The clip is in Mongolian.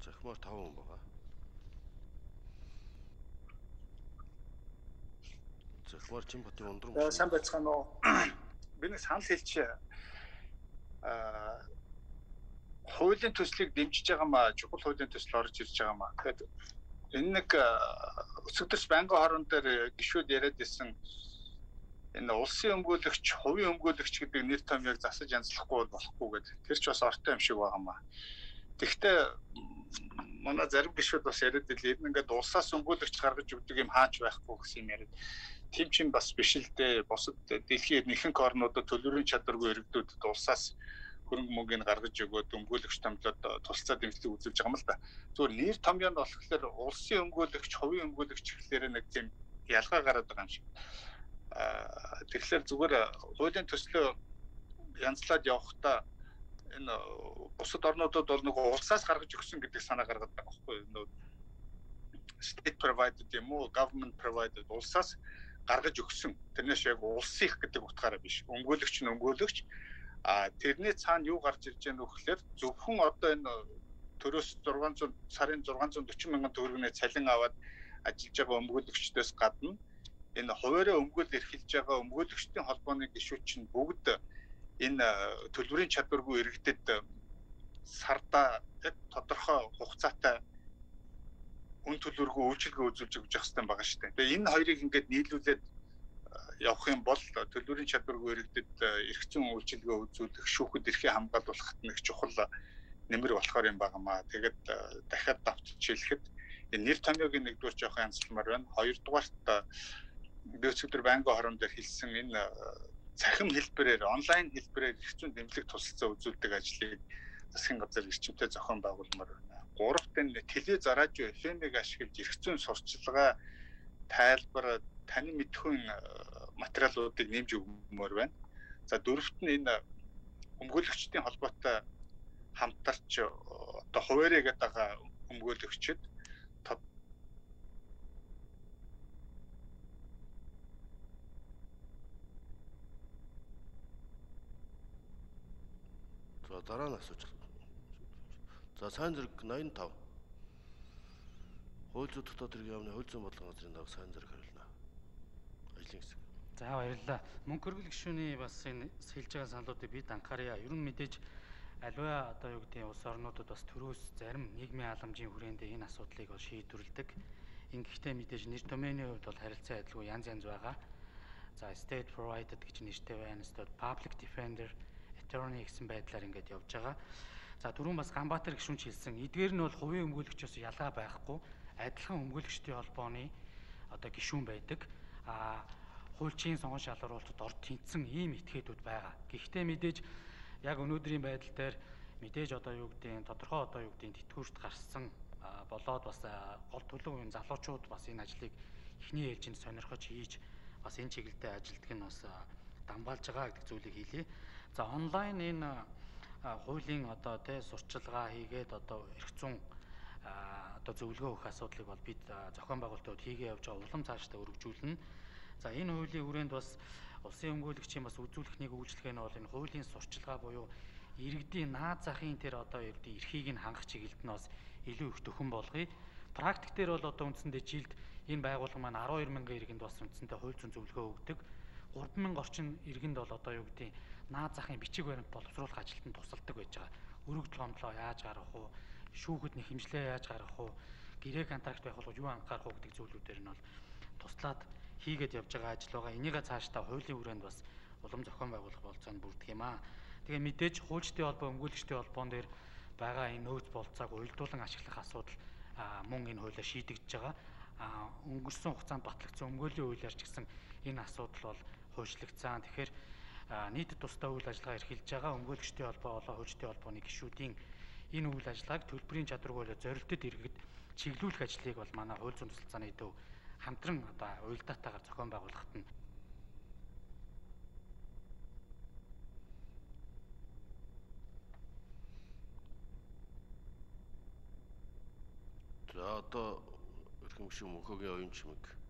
Захимаар 5 хүн байгаа. Захимаар Чинбатын ундрам. Сайн байцгаана уу? Би нэг санал хэлчих. Хуулийн төслийг дэмжиж байгаа маа, чухал хуулийн төсөл орж ирж байгаа маа. Тэгэхээр энэ нэг өсөгдөрч байнгын хорон дээр гишүүд яриад ирсэн энэ улсын өмгөөлөгч, хувийн өмгөөлөгч гэдэг нэр томьёог засаж янзлахгүй болохгүй гэдэг. Тэр ч бас ортой юм шиг байгаа маа. Тэгэхдээ манай зарим гишүүд бас яриад ирлээ. Энэ ингээд улсаас өмгөөлөгч гаргаж өгдөг юм хаач байхгүй гэсэн юм яриад. Тим чин бас биш л дээ. Бусад дэлхийн ихэнх орнуудад төлөвлөрийн чадваргүй иргэдүүдэд улсаас хөрөнгө мөнгөний гаргаж өгөөд өмгөөлөгч томлоод тусалцаа дэмжлэг үзүүлж байгаа юм л да. Зүгээр нэр томьёонд болохоор улсын өмгөөлөгч, хувийн өмгөөлөгч гэхлээр нэг тийм ялгаа гараад байгаа юм шиг. Тэгэхээр зүгээр хуулийн төслөө янзлаад явахдаа энэ бусад орнуудад бол нэг улсаас гаргаж өгсөн гэдэг санаа гаргаад байгаа байхгүй юу? State provided юм уу, government provided улсаас гаргаж өгсөн. Тэрнээс яг улсынх гэдэг утгаараа биш. Өмгөөлөгч нь өмгөөлөгч. Тэрний цаана юу гарч ирж байгаа нөхөөр зөвхөн одоо энэ төрөөс 600 сарын 640 мянган төгрөгийн цалин аваад ажиллаж байгаа өмгөөлөгчдөөс гадна энэ хуваараа өмгөөл эрхэлж байгаа өмгөөлөгчдийн холбооны гишүүд чинь бүгд энэ төлбөрийн чадваргүй иргэдэд сарда яг тодорхой хугацаатай үн төлбөргүй үйлчилгээ үзүүлж өгч явах хэрэгтэй байгаа шүү дээ. Тэгээ энэ хоёрыг ингээд нийлүүлээд явах юм бол төлбөрийн чадваргүй иргэдэд эрх зүйн үйлчилгээ үзүүлэх, шүүхэд эрхээ хамгаалуулахад нэг чухал нэмэр болохоор юм байнамаа. Тэгээд дахиад давтж хэлэхэд энэ нэр томьёогийн нэгдүгээр жоох янзлмаар байна. Хоёрдугаарт би өчигдөр байнгын хорон дээр хэлсэн энэ цахим хэлбэрээр, онлайн хэлбэрээр эрх зүйн дэмжлэг тусалцаа үзүүлдэг ажлыг засгийн газар эрчимтэй зохион байгуулмаар байна. Гуравт энэ телевиз, радио, FM-ыг ашиглаж эрх зүйн сурчлагаа тайлбар, таны мэдхүйн материалуудыг нэмж өгмөр байна. За дөрөвт нь энэ өмгөөлөгчдийн холбоотой хамтарч одоо хуваарь гэдэг байгаа өмгөөлөгчд За дараа нь асууж. За сайн зэрэг 85. Хууль зүйн дотоод хэргийн яамны хууль зүйн бодлогын газрын дааг сайн зэрэг хариулна. Ажлын хэсэг. За баярлалаа. Мөнгө хөргөл гишүүний бас энэ хэлж байгаа саналуудыг бид анхаарья. Ер нь мэдээж аливаа одоо юу гэдэг улс орнуудад бас төрөөс зарим нийгмийн халамжийн хүрээндээ энэ асуудлыг бол шийдвэрлэдэг. Ингэхдээ мэдээж нэр томьёоны хувьд бол харилцан адилгүй янз байгаа. За state provided гэж нэртэй байна. Public defender, attorney гэсэн байдлаар ингээд явж байгаа. За түрүүн бас Ганбаатар гишүүн хэлсэн. Эдгээр нь бол хувийн өмгөөлөгчөөс ялгаа байхгүй. Адилхан өмгөөлөгчдийн холбооны одоо гишүүн байдаг. Хуульчийн сонгон шалгаруулалтад орд тэнцсэн ийм этгээдүүд байгаа. Гэхдээ мэдээж яг өнөөдрийн байдал дээр мэдээж одоо юу гэдэг тодорхой одоо юу гэдэг тэтгүүрт гарсан болоод бас гол төлөв юм залуучууд бас энэ ажлыг эхний ээлжинд сонирхож хийж бас энэ чиглэлдээ ажилтг нь бас дамгаалж байгаа гэдэг зүйлийг хэлье. За онлайн энэ хуулийн одоо сурчилгаа хийгээд одоо эрх зүйн одоо зөвлөгөө өгөх асуудлыг бол бид зохион байгуулалтууд хийгээ явж байгаа улам цаашдаа өргөжүүлнэ. За энэ хуулийн хүрээнд бас улсын өмгөөлөгчийн бас үзүүлэх нэг үйлчлэг нь бол энэ хуулийн сурчилгаа буюу иргэдийн наад захын тэр одоо эрхийг нь хангах чиглэлд нь бас илүү их төхөн болгоё. Практик дээр бол одоо үндсэндээ жилд энэ байгууллага маань 12 мянган иргэнд бас үндсэндээ хууль зүйн зөвлөгөө өгдөг. 3,000 орчим иргэнд бол одоо юу гэдэг наад захын бичиг баримт боловсруулах ажилтнанд тусалдаг байж байгаа. Өргөдөл гомдлоо яаж гаргах уу? Шүүхэд нэг хэмжлээ яаж гаргах уу? Гэрээ контракт байх бол юу анхаарах уу гэдэг зүйлүүдээр нь бол туслаад хийгээд явж байгаа ажил байгаа. Энийг цаашдаа хуулийн хүрээнд бас улам зохион байгуулах болцоонд бүрдэх юм аа. Тэгээ мэдээж хуульчдын холбоо, өмгөөлөгчдийн холбоон дээр байгаа энэ нөөц болцоог уялдуулан ашиглах асуудал мөн энэ хуулиар шийдэгдэж байгаа. Өнгөрсөн хугацаанд батлагдсан өмгөөлийн хуулиар ч гэсэн энэ асуудал бол хуульчлагдсан. Тэгэхээр нийтэд тусдаа үйл ажиллагаа эрхэлж байгаа өмгөөлөгчдийн холбоо болон хуульчдын холбооны гишүүдийн энэ үйл ажиллагааг төлбөрийн чадваргүй зорилттой иргэд чиглүүлэх ажлыг бол манай хууль зүйн тусалцааны төв хамтран одоо уялдаатайгаар зохион байгуулахад нь за одоо эрхэм гишүүн мөнхөгийн оюун чимэг